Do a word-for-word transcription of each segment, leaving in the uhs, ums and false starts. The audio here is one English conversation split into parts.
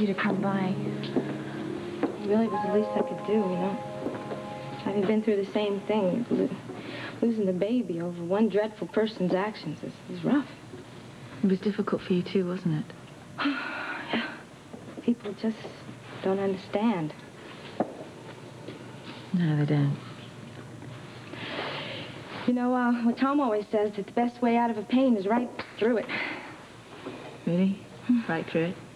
you to come by. It really was the least I could do, you know. Having been through the same thing, lo losing the baby over one dreadful person's actions is, is rough. It was difficult for you too, wasn't it? Yeah. People just don't understand. No, they don't. You know, uh, what Tom always says, that the best way out of a pain is right through it. Really? Right through it?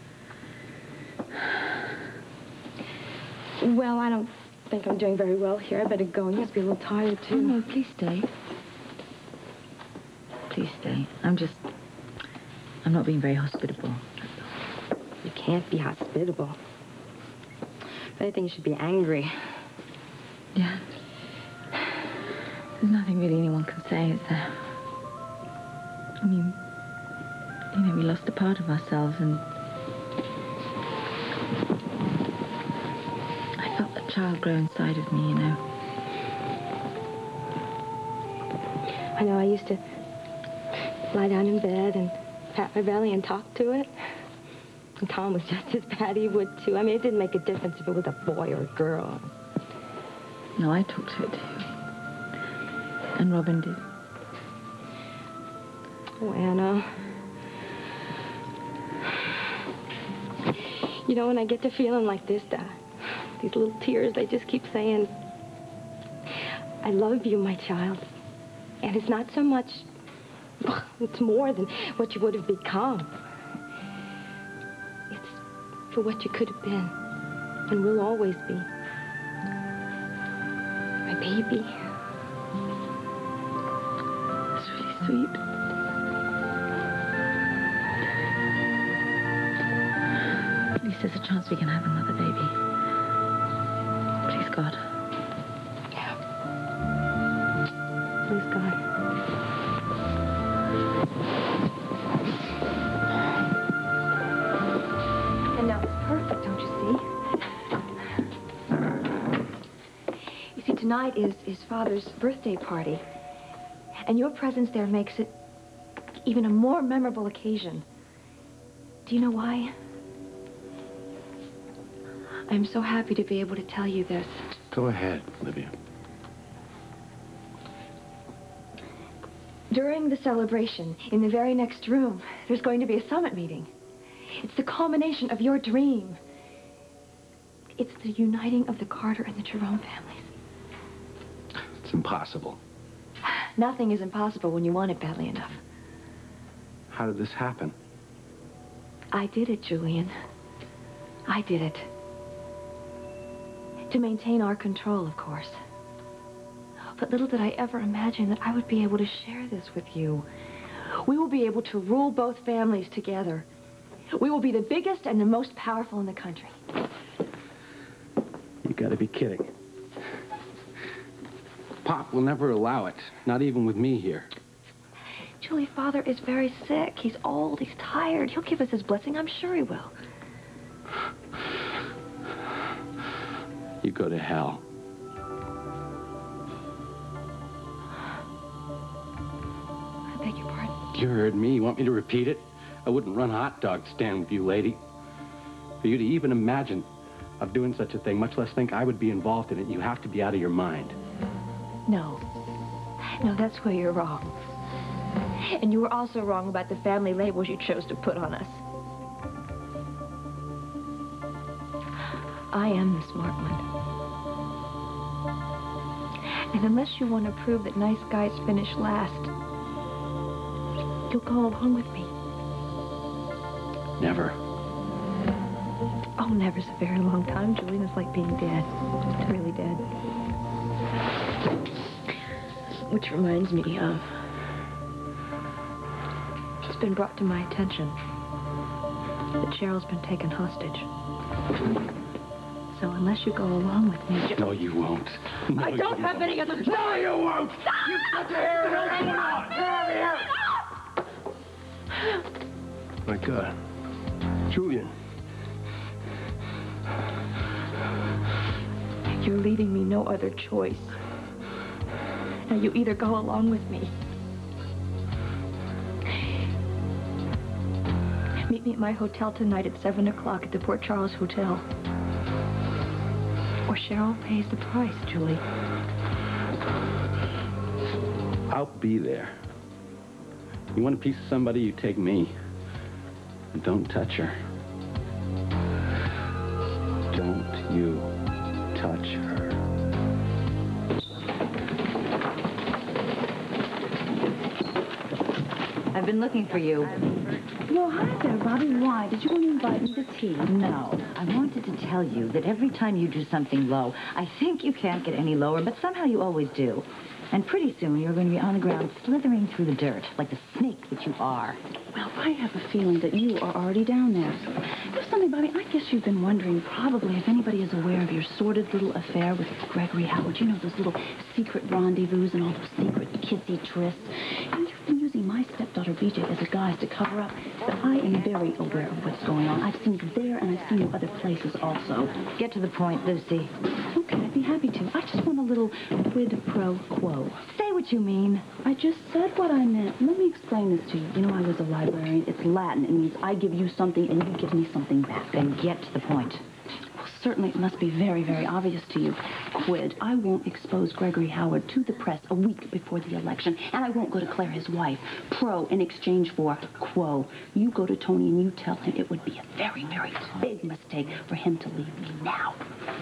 Well, I don't think I'm doing very well here. I better go. You must be a little tired, too. Oh, no, please stay. Please stay. I'm just... I'm not being very hospitable. You can't be hospitable. If anything, you should be angry. Yeah. There's nothing really anyone can say, is there? I mean, you know, we lost a part of ourselves, and I felt a child grow inside of me, you know. I know, I used to lie down in bed and pat my belly and talk to it. And Tom was just as bad. He would, too. I mean, it didn't make a difference if it was a boy or a girl. No, I talked to it, too. And Robin did. Oh, Anna. You know, when I get to feeling like this, uh, these little tears, they just keep saying, I love you, my child. And it's not so much, it's more than what you would have become. It's for what you could have been and will always be. My baby. Sweet. At least there's a chance we can have another baby. Please, God. Yeah. Please, God. And now it's perfect, don't you see? You see, tonight is, is Father's birthday party. And your presence there makes it even a more memorable occasion. Do you know why? I'm so happy to be able to tell you this. Go ahead, Olivia. During the celebration, in the very next room, there's going to be a summit meeting. It's the culmination of your dream. It's the uniting of the Carter and the Jerome families. It's impossible. Nothing is impossible when you want it badly enough. How did this happen? I did it, Julian. I did it. To maintain our control, of course. But little did I ever imagine that I would be able to share this with you. We will be able to rule both families together. We will be the biggest and the most powerful in the country. You gotta be kidding. Pop will never allow it, not even with me here. Julie, Father is very sick. He's old, he's tired. He'll give us his blessing, I'm sure he will. You go to hell. I beg your pardon? You heard me. You want me to repeat it? I wouldn't run a hot dog stand with you, lady. For you to even imagine of doing such a thing, much less think I would be involved in it, you have to be out of your mind. No. No, that's where you're wrong. And you were also wrong about the family labels you chose to put on us. I am the smart one. And unless you want to prove that nice guys finish last, you'll go along with me. Never. Oh, never's a very long time, Julian. It's like being dead. It's really dead. Which reminds me of... It's been brought to my attention that Cheryl's been taken hostage. So unless you go along with me... No, you won't. No, I don't have won't. any other choice. No, you won't! Stop! You cut your hair and everything on! Get out of here! My God. Julian. You're leaving me no other choice. Now you either go along with me, Meet me at my hotel tonight at seven o'clock at the Port Charles Hotel. Or Cheryl pays the price, Julie. I'll be there. You want a piece of somebody, you take me. And don't touch her. Don't you touch her. I've been looking for you. Well, hi there, Bobby. Why? Did you want to invite me to tea? No. I wanted to tell you that every time you do something low, I think you can't get any lower, but somehow you always do. And pretty soon you're going to be on the ground slithering through the dirt, like the snake that you are. Well, I have a feeling that you are already down there. You know something, Bobby? I guess you've been wondering probably if anybody is aware of your sordid little affair with Gregory Howard. You know, those little secret rendezvous and all those secret kissy trysts. And you've been using my stepdaughter B J as a guise to cover up. But I am very aware of what's going on. I've seen you there, and I've seen you other places also. Get to the point, Lucy. Okay, I'd be happy to. I just want a little quid pro quo. Say what you mean. I just said what I meant. Let me explain this to you. You know, I was a librarian. It's Latin. It means I give you something and you give me something back. Then get to the point. Well, certainly it must be very, very obvious to you. Quid. I won't expose Gregory Howard to the press a week before the election, and I won't go to Claire, his wife. Pro in exchange for quo. You go to Tony and you tell him it would be a very, very big mistake for him to leave me now.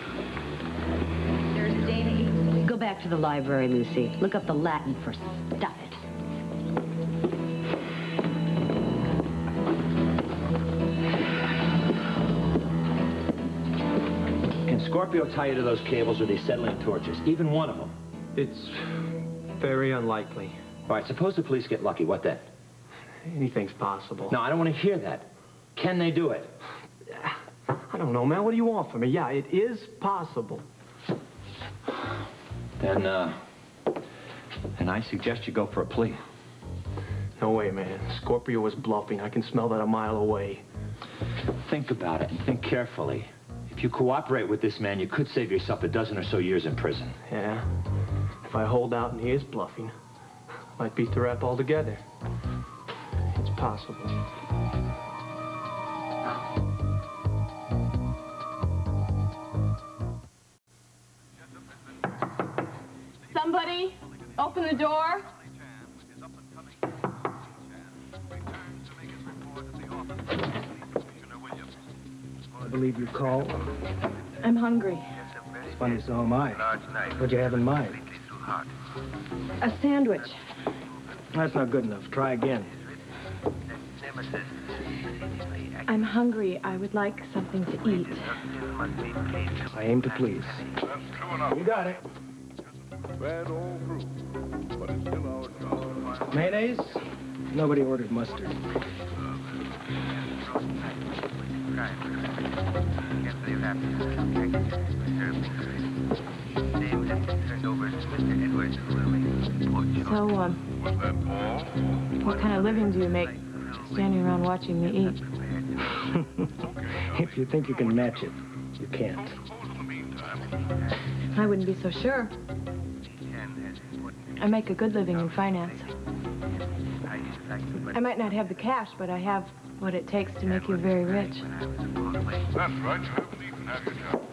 Go back to the library, Lucy. Look up the Latin for stuff it. Can Scorpio tie you to those cables or these settling torches? Even one of them? It's very unlikely. All right, suppose the police get lucky. What then? Anything's possible. No, I don't want to hear that. Can they do it? I don't know, man. What do you want from me? Yeah, it is possible. Then, uh... and I suggest you go for a plea. No way, man. Scorpio was bluffing. I can smell that a mile away. Think about it and think carefully. If you cooperate with this man, you could save yourself a dozen or so years in prison. Yeah. If I hold out and he is bluffing, I might beat the rap altogether. It's possible. Somebody, open the door. I believe you called. I'm hungry. It's funny, so am I. What'd you have in mind? A sandwich. That's not good enough. Try again. I'm hungry. I would like something to eat. I aim to please. You got it. Mayonnaise? Nobody ordered mustard. So, um, what kind of living do you make standing around watching me eat? If you think you can match it, you can't. I wouldn't be so sure. I make a good living in finance. I might not have the cash, but I have what it takes to make you very rich. That's right, you haven't even had your job.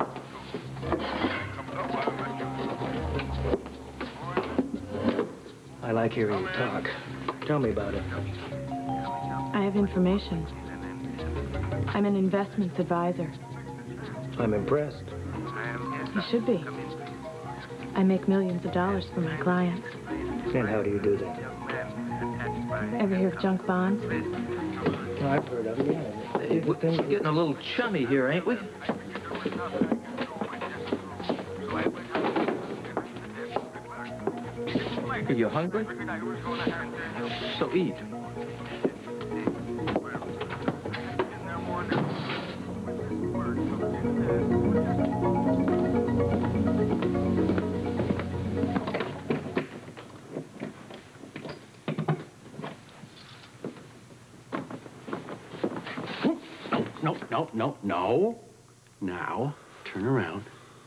I like hearing you talk. Tell me about it. I have information. I'm an investments advisor. I'm impressed. You should be. I make millions of dollars for my clients. And how do you do that? Ever hear of junk bonds? I've heard of it, yeah. Hey, we're getting a little chummy here, ain't we? Are you hungry? So eat. No, no, no, no. Now, turn around.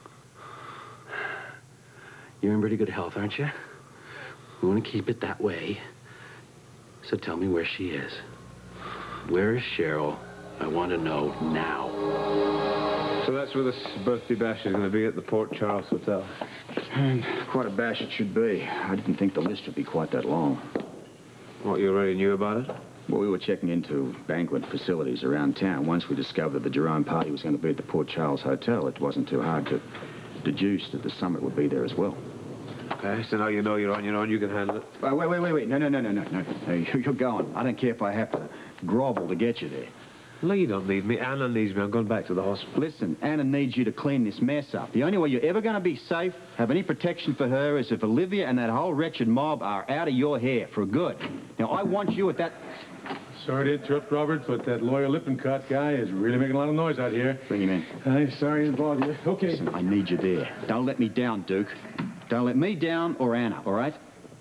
You're in pretty good health, aren't you? We want to keep it that way. So tell me where she is. Where is Cheryl? I want to know now. So that's where this birthday bash is going to be, at the Port Charles Hotel. And quite a bash it should be. I didn't think the list would be quite that long. What, you already knew about it? Well, we were checking into banquet facilities around town. Once we discovered that the Jerome party was going to be at the Port Charles Hotel, it wasn't too hard to deduce that the summit would be there as well. Okay, so now you know you're on your own, you can handle it. Uh, wait, wait, wait, wait. No, no, no, no, no, no. no you- you're going. I don't care if I have to grovel to get you there. No, you don't need me. Anna needs me. I'm going back to the hospital. Listen, Anna needs you to clean this mess up. The only way you're ever going to be safe, have any protection for her, is if Olivia and that whole wretched mob are out of your hair for good. Now, I want you at that... Sorry to interrupt, Robert, but that lawyer Lippincott guy is really making a lot of noise out here. Bring him in. I'm sorry to bother you. Okay. Listen, I need you there. Don't let me down, Duke. Don't let me down or Anna, all right?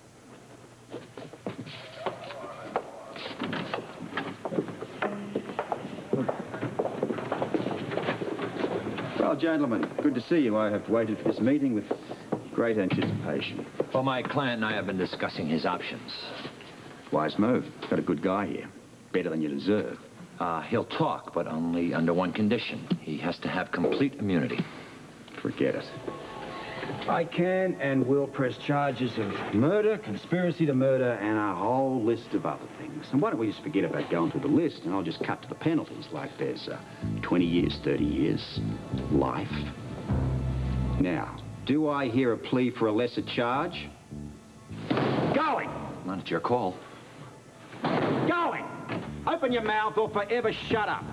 Well, gentlemen, good to see you. I have waited for this meeting with great anticipation. Well, my client and I have been discussing his options. Wise move. Got a good guy here. Better than you deserve. Uh, he'll talk, but only under one condition. He has to have complete immunity. Forget it. I can and will press charges of murder, conspiracy to murder, and a whole list of other things. And why don't we just forget about going through the list, and I'll just cut to the penalties, like there's uh, twenty years, thirty years, life. Now, do I hear a plea for a lesser charge? Going! Not at your call. Going! Open your mouth or forever shut up.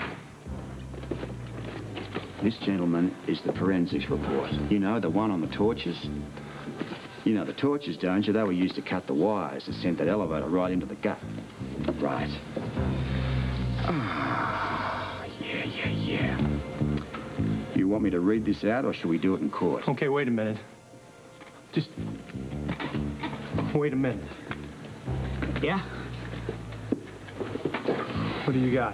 This, gentleman, is the forensics report. You know, the one on the torches. You know the torches, don't you? They were used to cut the wires that sent that elevator right into the gut. Right. Ah, yeah, yeah, yeah. You want me to read this out, or should we do it in court? Okay, wait a minute. Just... wait a minute. Yeah? What do you got?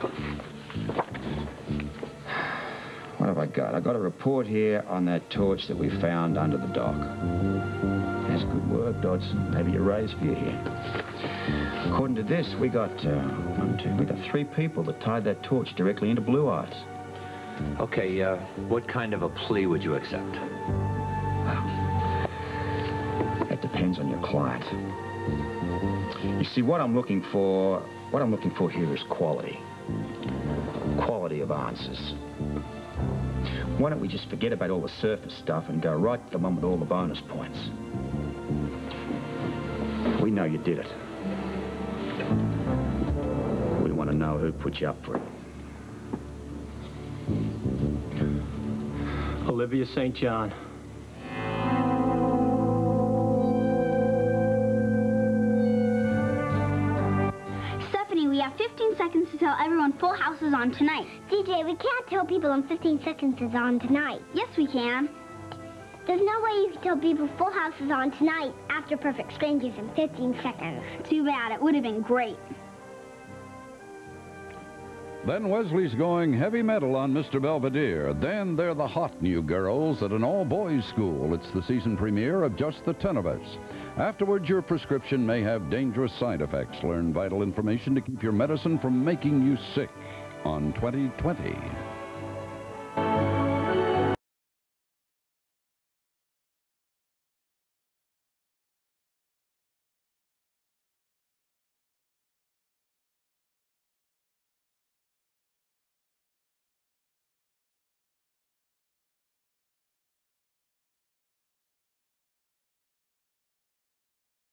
What have I got? I got a report here on that torch that we found under the dock. That's good work, Dodson. Maybe a raise for you here. According to this, we got, uh, one, two, we got three people that tied that torch directly into Blue Eyes. Okay, uh, what kind of a plea would you accept? That depends on your client. You see, what I'm looking for, what I'm looking for here is quality. Quality of answers. Why don't we just forget about all the surface stuff and go right to the one with all the bonus points? We know you did it. We want to know who put you up for it. Olivia Saint John. We have fifteen seconds to tell everyone Full House is on tonight. D J, we can't tell people in fifteen seconds is on tonight. Yes, we can. There's no way you can tell people Full House is on tonight after Perfect Strangers in fifteen seconds. Too bad. It would have been great. Then Wesley's going heavy metal on Mister Belvedere. Then they're the hot new girls at an all-boys school. It's the season premiere of Just the Ten of Us. Afterwards, your prescription may have dangerous side effects. Learn vital information to keep your medicine from making you sick on twenty twenty.